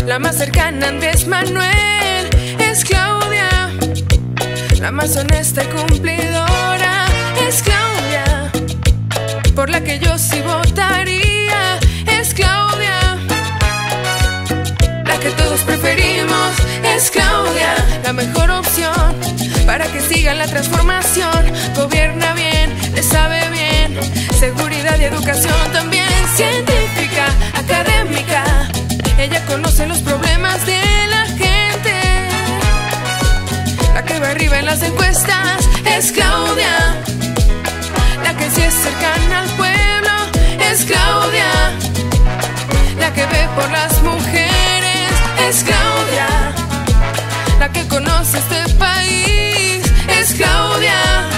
La más cercana a Andrés Manuel es Claudia. La más honesta y cumplidora es Claudia. Por la que yo sí votaría es Claudia. La que todos preferimos es Claudia. La mejor opción para que siga la transformación. Gobierna bien, le sabe bien. Seguridad y educación también. Científica, académica. Ella conoce los problemas de la gente. La que va arriba en las encuestas es Claudia. La que sí es cercana al pueblo es Claudia. La que ve por las mujeres es Claudia. La que conoce este país es Claudia.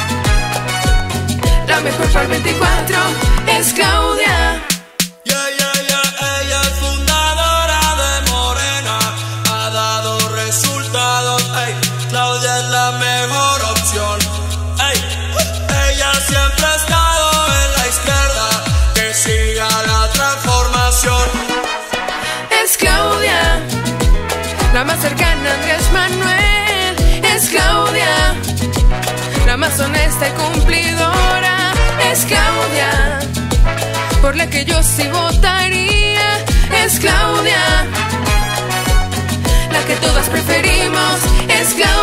La mejor para el 24 es Claudia. Ella es fundadora de Morena, ha dado resultados, Claudia es la mejor opción, ella siempre ha estado en la izquierda, que siga la transformación. Es Claudia, la más cercana a Andrés Manuel, es Claudia. La más honesta y cumplidora es Claudia. Por la que yo sí votaría es Claudia. La que todas preferimos es Claudia.